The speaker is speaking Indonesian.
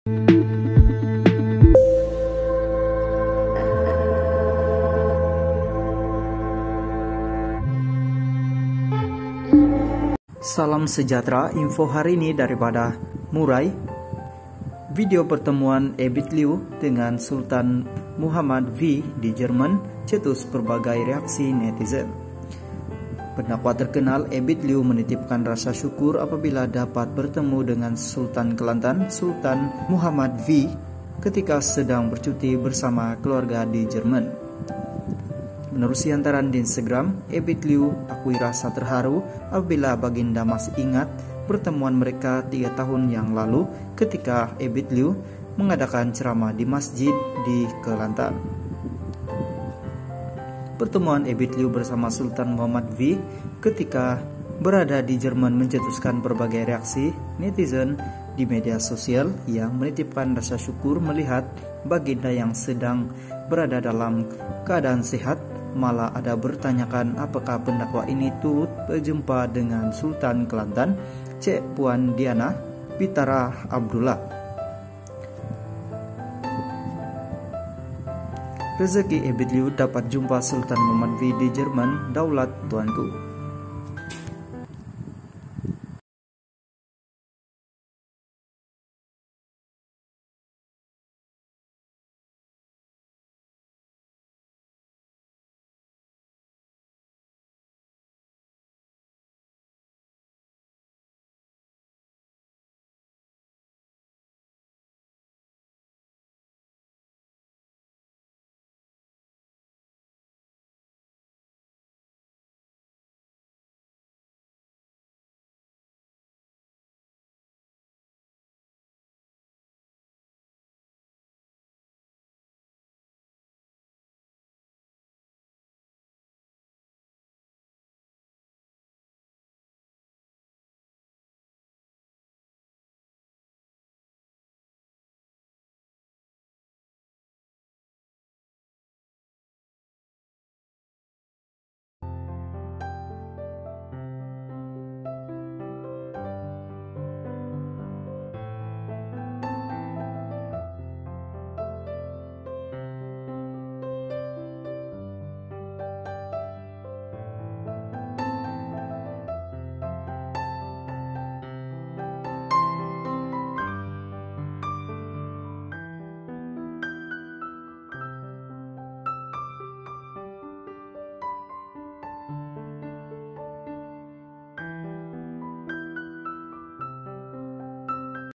Salam sejahtera, info hari ini daripada Murai. Video pertemuan Ebit Liu dengan Sultan Muhammad V di Jerman cetus berbagai reaksi netizen. Pendakwa terkenal Ebit Liu menitipkan rasa syukur apabila dapat bertemu dengan Sultan Kelantan, Sultan Muhammad V, ketika sedang bercuti bersama keluarga di Jerman. Menurut siantaran di Instagram, Ebit Liu akui rasa terharu apabila baginda masih ingat pertemuan mereka 3 tahun yang lalu ketika Ebit Liu mengadakan ceramah di masjid di Kelantan. Pertemuan Ebit Liu bersama Sultan Muhammad V ketika berada di Jerman mencetuskan berbagai reaksi netizen di media sosial yang menitipkan rasa syukur melihat baginda yang sedang berada dalam keadaan sehat. Malah ada bertanyakan apakah pendakwa ini turut berjumpa dengan Sultan Kelantan, Cek Puan Diana Pitara Abdullah. Rezeki Ebit Liu dapat jumpa Sultan Muhammad V di Jerman, daulat tuanku.